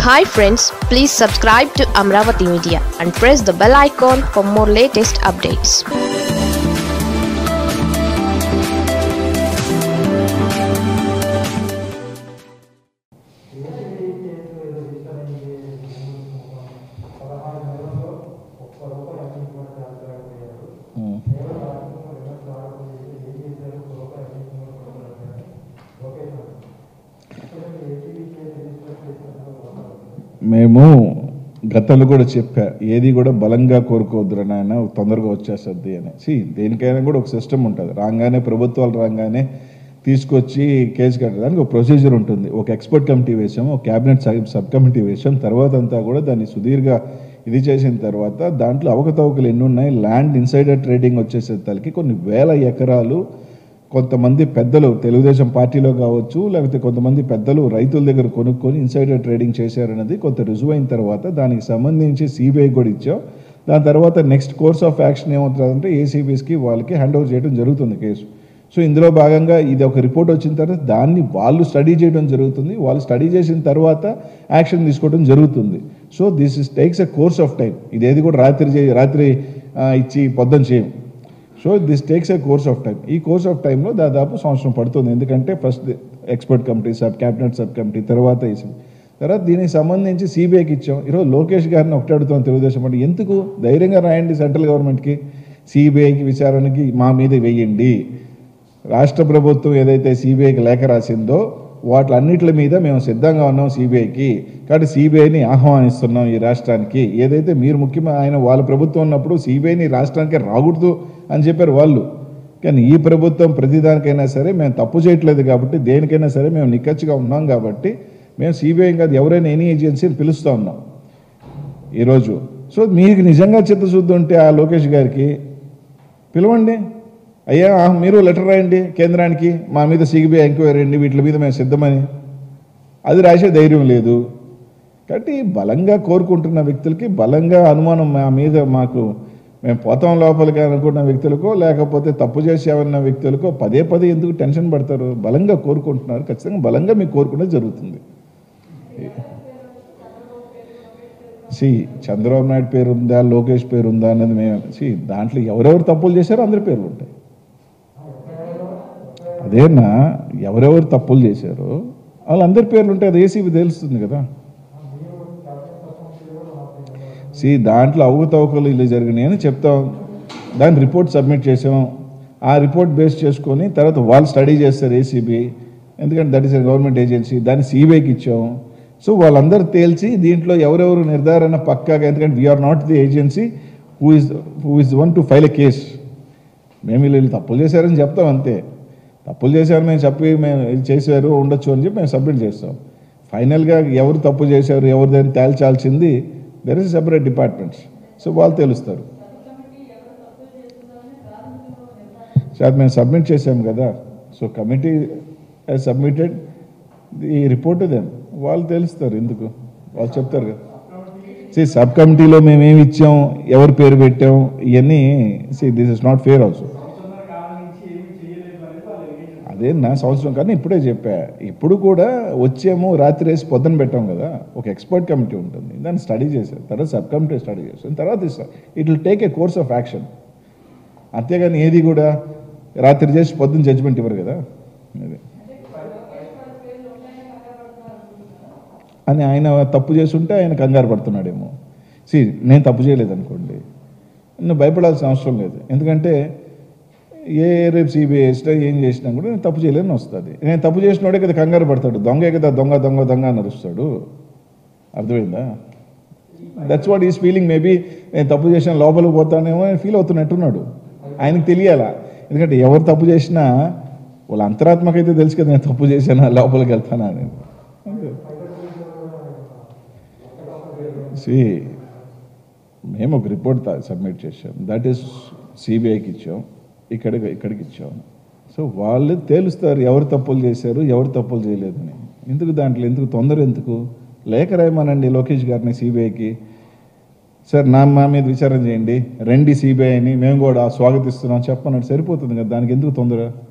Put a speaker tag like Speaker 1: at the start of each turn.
Speaker 1: Hi friends, please subscribe to Amravati Media and press the bell icon for more latest updates.
Speaker 2: మేము గతంలో కూడా చెప్పా, ఏది కూడా బలంగా కోరుకోవద్దురా నాయన, తొందరగా వచ్చేస్తుంది అనేసి. దేనికైనా కూడా ఒక సిస్టమ్ ఉంటుంది. రాగానే ప్రభుత్వాలు రాగానే తీసుకొచ్చి కేసు కట్టడానికి ఒక ప్రొసీజర్ ఉంటుంది. ఒక ఎక్స్పర్ట్ కమిటీ వేసాము, ఒక క్యాబినెట్ సబ్ కమిటీ వేసాం. తర్వాత అంతా కూడా దాన్ని సుదీర్ఘ ఇది చేసిన తర్వాత దాంట్లో అవకతవకలు ఎన్ని ఉన్నాయి, ల్యాండ్ ఇన్సైడర్ ట్రేడింగ్ వచ్చేసేసరికి కొన్ని వేల ఎకరాలు కొంతమంది పెద్దలు తెలుగుదేశం పార్టీలో కావచ్చు, లేకపోతే కొంతమంది పెద్దలు రైతుల దగ్గర కొనుక్కొని ఇన్సైడర్ ట్రేడింగ్ చేశారన్నది కొంత రుజువు అయిన తర్వాత దానికి సంబంధించి సిబిఐ కూడా ఇచ్చాం. దాని తర్వాత నెక్స్ట్ కోర్స్ ఆఫ్ యాక్షన్ ఏమవుతుందంటే ఏసీబీస్కి వాళ్ళకి హ్యాండ్ ఓవర్ చేయడం జరుగుతుంది కేసు. సో ఇందులో భాగంగా ఇది ఒక రిపోర్ట్ వచ్చిన తర్వాత దాన్ని వాళ్ళు స్టడీ చేయడం జరుగుతుంది. వాళ్ళు స్టడీ చేసిన తర్వాత యాక్షన్ తీసుకోవడం జరుగుతుంది. So this takes a course of time. ఇదేది కూడా రాత్రి ఇచ్చి పొద్దున చేయం. So this takes a course of time. ఈ కోర్స్ ఆఫ్ టైంలో దాదాపు సంవత్సరం పడుతుంది. ఎందుకంటే first expert committee, cabinet sub committee, తర్వాత తర్వాత దీనికి సంబంధించి సిబిఐకి ఇచ్చాం. ఈరోజు లోకేష్ గారిని ఒకటి అడుగుతాం తెలుగుదేశం అంటే, ఎందుకు ధైర్యంగా రాయండి సెంట్రల్ గవర్నమెంట్కి, సిబిఐకి విచారణకి మా మీద వేయండి. రాష్ట్ర ప్రభుత్వం ఏదైతే సిబిఐకి లేఖ రాసిందో వాటిలన్నిటి మీద మేము సిద్ధంగా ఉన్నాం సిబిఐకి. కాబట్టి సిబిఐని ఆహ్వానిస్తున్నాం ఈ రాష్ట్రానికి. ఏదైతే మీరు ముఖ్యమైన ఆయన వాళ్ళ ప్రభుత్వం ఉన్నప్పుడు సిబిఐని రాష్ట్రానికి రాకూడదు అని చెప్పారు వాళ్ళు. కానీ ఈ ప్రభుత్వం ప్రతిదానికైనా సరే మేము తప్పు చేయట్లేదు కాబట్టి, దేనికైనా సరే మేము నిక్కచ్చిగా ఉన్నాం కాబట్టి మేము సిబిఐ కాదు ఎవరైనా ఎనీ ఏజెన్సీని పిలుస్తూ ఉన్నాం ఈరోజు. సో మీకు నిజంగా చిత్తశుద్ధి ఉంటే ఆ లోకేష్ గారికి పిలవండి. అయ్యా మీరు లెటర్ రాయండి కేంద్రానికి, మా మీద సిబిఐ ఎంక్వైరీ అండి, వీటి మీద మేము సిద్ధమని. అది రాసే ధైర్యం లేదు. కాబట్టి బలంగా కోరుకుంటున్న వ్యక్తులకి, బలంగా అనుమానం మా మీద మేము పోతాం లోపలికి అనుకున్న వ్యక్తులకో, లేకపోతే తప్పు చేసేవన్న వ్యక్తులకో పదే ఎందుకు టెన్షన్ పడతారు? బలంగా కోరుకుంటున్నారు, ఖచ్చితంగా బలంగా మీకు కోరుకునేది జరుగుతుంది. చంద్రబాబు నాయుడు పేరు ఉందా, లోకేష్ పేరు ఉందా అన్నది మేము దాంట్లో ఎవరెవరు తప్పులు చేశారో అందరి పేర్లు ఉంటాయి. అదేనా ఎవరెవరు తప్పులు చేశారో వాళ్ళందరి పేర్లు ఉంటాయి. అది ఏసీబీ తెలుస్తుంది కదా. దాంట్లో అవకతవకలు ఇలా జరిగినాయని చెప్తాం. దాని రిపోర్ట్ సబ్మిట్ చేసాం. ఆ రిపోర్ట్ బేస్ చేసుకొని తర్వాత వాళ్ళు స్టడీ చేస్తారు ఏసీబీ, ఎందుకంటే that is a government agency. దాన్ని సిబిఐకి ఇచ్చాం. సో వాళ్ళందరూ తేల్చి దీంట్లో ఎవరెవరు నిర్ధారణ పక్కాగా, ఎందుకంటే we're not the agency who is one to file a case. మేము వీళ్ళు తప్పులు చేశారని చెప్తాం అంతే. తప్పులు చేశారు మేము చేశారు ఉండొచ్చు అని చెప్పి మేము సబ్మిట్ చేస్తాం. ఫైనల్గా ఎవరు తప్పు చేశారు ఎవరు దాన్ని తేల్చాల్సింది there is separate departments. So వాళ్ళు తెలుస్తారు. సార్ మేము సబ్మిట్ చేసాం కదా. So committee has submitted the report then. వాళ్ళు తెలుస్తారు, ఎందుకు వాళ్ళు చెప్తారు కదా. సబ్ కమిటీలో మేము ఏమి ఇచ్చాం, ఎవరి పేరు పెట్టాం, ఇవన్నీ this is not fair also. అదే నా సంవత్సరం కానీ ఇప్పుడే చెప్పా. ఇప్పుడు కూడా వచ్చేమో రాత్రి వేసి పొద్దున పెట్టాం కదా. ఒక ఎక్స్పర్ట్ కమిటీ ఉంటుంది, దాన్ని స్టడీ చేశారు, తర్వాత సబ్ కమిటీ స్టడీ చేశారు, తర్వాత ఇస్తారు. It will take a course of action. అంతేగాని ఏది కూడా రాత్రి చేసి పొద్దున్న జడ్జిమెంట్ ఇవ్వరు కదా. అదే అని ఆయన తప్పు చేస్తుంటే ఆయన కంగారు పడుతున్నాడేమో. నేను తప్పు చేయలేదనుకోండి, నువ్వు భయపడాల్సిన అవసరం లేదు. ఎందుకంటే రేపు సిబిఐ వేసినా ఏం చేసినా కూడా నేను తప్పు చేయలేదని వస్తుంది. నేను తప్పు చేసినోడే కదా కంగారు పడతాడు. దొంగే కదా దొంగ దొంగ దొంగ అని అరుస్తాడు. అర్థమైందా? That's what is feeling. Maybe నేను తప్పు చేసిన లోపలికి పోతానేమో అని ఫీల్ అవుతున్నట్టున్నాడు. ఆయనకు తెలియాలా. ఎందుకంటే ఎవరు తప్పు చేసినా వాళ్ళ అంతరాత్మకైతే తెలుసు కదా నేను తప్పు చేశానా, లోపలికి వెళ్తానా అని. మేము ఒక రిపోర్ట్ సబ్మిట్ చేసాం. దట్ ఈస్ సిబిఐకి ఇచ్చాం, ఇక్కడికి ఇచ్చాం. సో వాళ్ళు తేలుస్తారు ఎవరు తప్పులు చేశారు ఎవరు తప్పులు చేయలేదని. దాంట్లో ఎందుకు తొందర, ఎందుకు లేఖ రాయమనండి లోకేష్ గారిని సిబిఐకి. సార్ మా మీద విచారణ చేయండి, రండి సిబిఐని, మేము కూడా స్వాగతిస్తున్నాం చెప్పన్నట్టు సరిపోతుంది కదా. దానికి ఎందుకు తొందర?